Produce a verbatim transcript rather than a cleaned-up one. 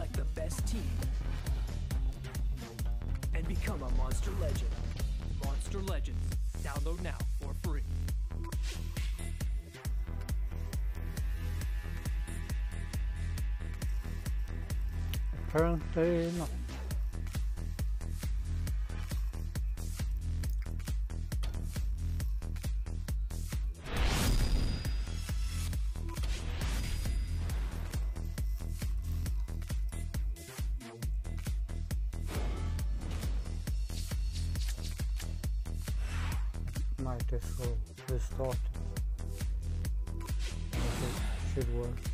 select the best team and become a Monster Legend. Monster Legends. Download now for free. Apparently not. Might as well restart. It should work.